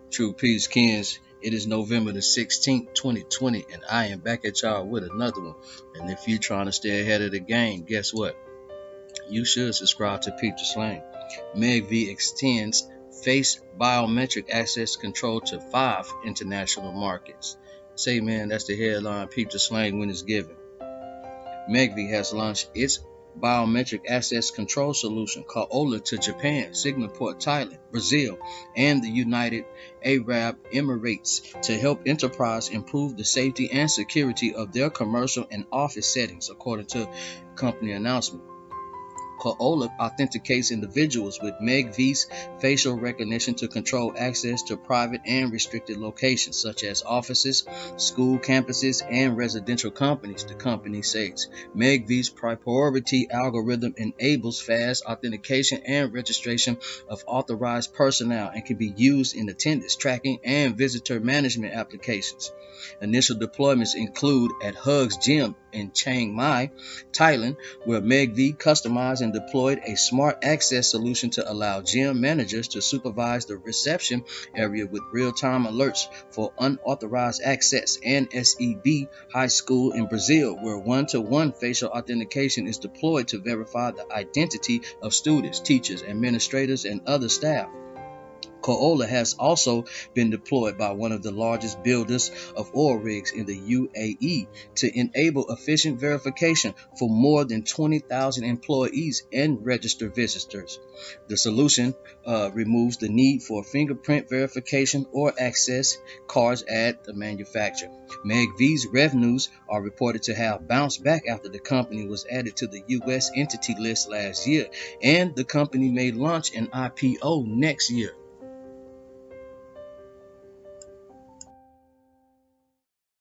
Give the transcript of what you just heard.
True Peace Kings. It is November the 16th, 2020, and I am back at y'all with another one. And if you're trying to stay ahead of the game, guess what? You should subscribe to Peep the Slang. MEGV extends face biometric access control to 5 international markets. Say, man, that's the headline. Peep the Slang when it's given. MEGV has launched its biometric access control solution called OLA to Japan, Singapore, Thailand, Brazil, and the United Arab Emirates to help enterprise improve the safety and security of their commercial and office settings, according to company announcement. Koala authenticates individuals with MEGV's facial recognition to control access to private and restricted locations such as offices, school campuses, and residential companies, the company says. MEGV's priority algorithm enables fast authentication and registration of authorized personnel and can be used in attendance tracking and visitor management applications. Initial deployments include at Hugs Gym in Chiang Mai, Thailand, where MEGV customized and deployed a smart access solution to allow gym managers to supervise the reception area with real-time alerts for unauthorized access, and SEB High School in Brazil, where one-to-one facial authentication is deployed to verify the identity of students, teachers, administrators, and other staff. Koala has also been deployed by one of the largest builders of oil rigs in the UAE to enable efficient verification for more than 20,000 employees and registered visitors. The solution removes the need for fingerprint verification or access cards at the manufacturer. MEGV's revenues are reported to have bounced back after the company was added to the U.S. entity list last year, and the company may launch an IPO next year.